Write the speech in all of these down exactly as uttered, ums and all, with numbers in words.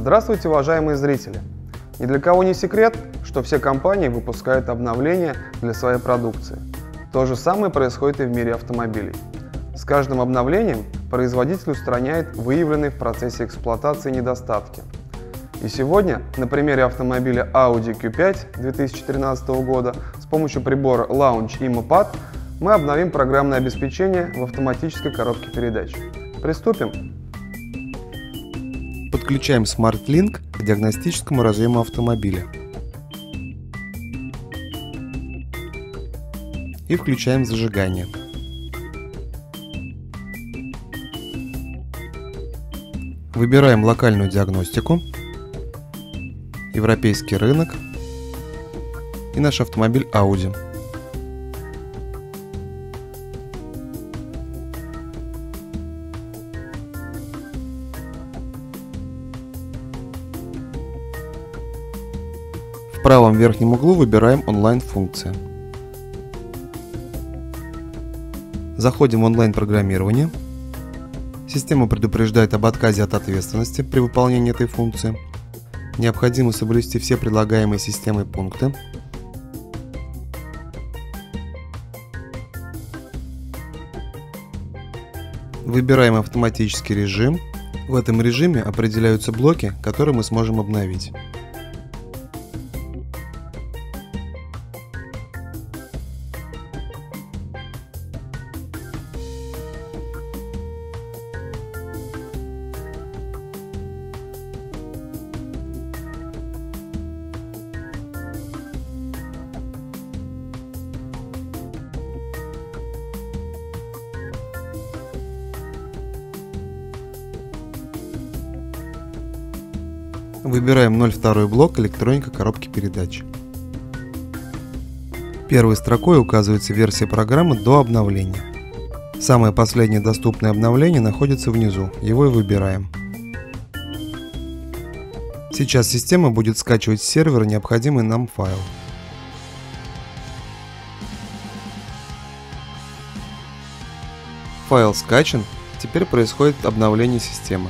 Здравствуйте, уважаемые зрители! Ни для кого не секрет, что все компании выпускают обновления для своей продукции. То же самое происходит и в мире автомобилей. С каждым обновлением производитель устраняет выявленные в процессе эксплуатации недостатки. И сегодня на примере автомобиля Audi кью пять две тысячи тринадцатого года с помощью прибора Launch IMOPAD мы обновим программное обеспечение в автоматической коробке передач. Приступим! Подключаем SmartLink к диагностическому разъему автомобиля и включаем зажигание. Выбираем локальную диагностику, европейский рынок и наш автомобиль Audi. В правом верхнем углу выбираем онлайн-функция. Заходим в онлайн-программирование. Система предупреждает об отказе от ответственности при выполнении этой функции. Необходимо соблюсти все предлагаемые системой пункты. Выбираем автоматический режим. В этом режиме определяются блоки, которые мы сможем обновить. Выбираем ноль два блок электроника коробки передач. Первой строкой указывается версия программы до обновления. Самое последнее доступное обновление находится внизу, его и выбираем. Сейчас система будет скачивать с сервера необходимый нам файл. Файл скачан, теперь происходит обновление системы.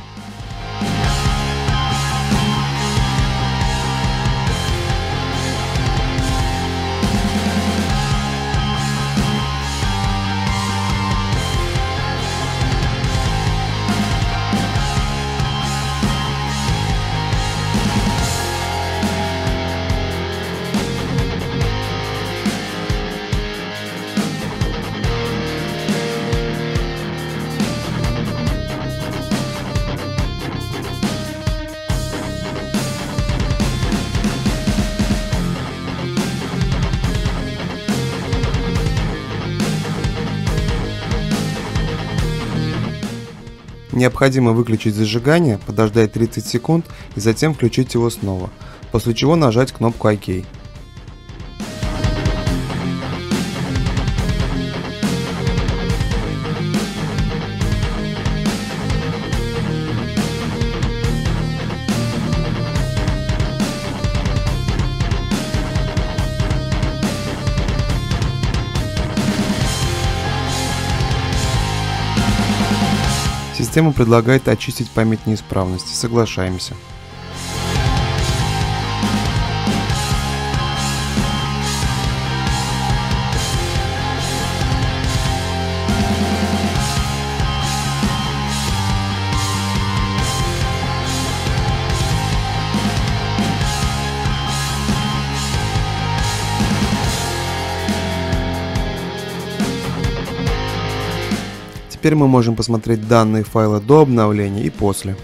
Необходимо выключить зажигание, подождать тридцать секунд и затем включить его снова, после чего нажать кнопку ОК. Система предлагает очистить память неисправности. Соглашаемся. Теперь мы можем посмотреть данные файла до обновления и после.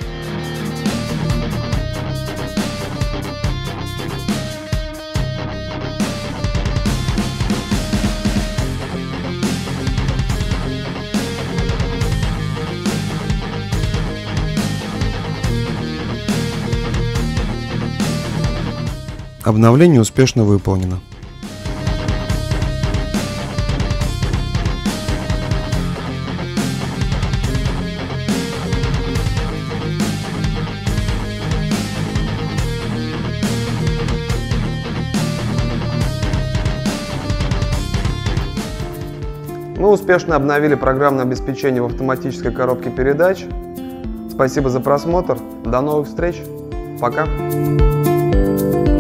Обновление успешно выполнено. Мы успешно обновили программное обеспечение в автоматической коробке передач. Спасибо за просмотр. До новых встреч! Пока!